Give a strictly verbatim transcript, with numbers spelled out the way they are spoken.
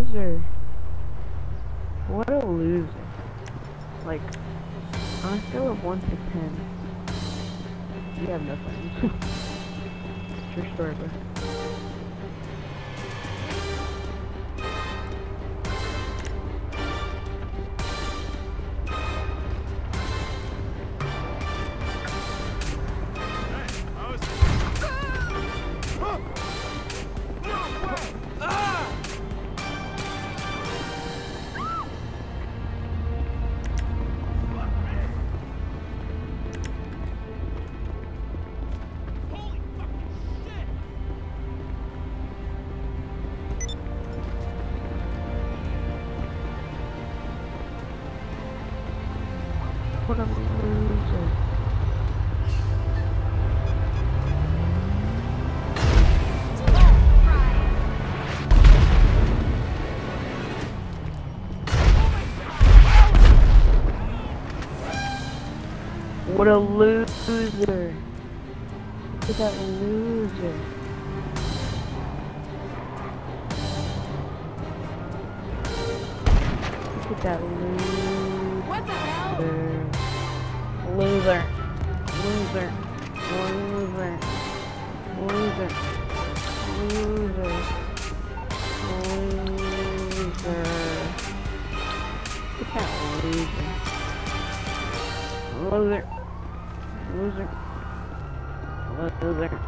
loser. What a loser. Like, on a scale of one to ten, you have no friends. True story, bro. What a loser. What a loser. Look at that loser. Look at that loser. What the hell? Loser. Loser. Loser. Loser. Loser. Loser. Look at that loser. Loser. Loser. Loser.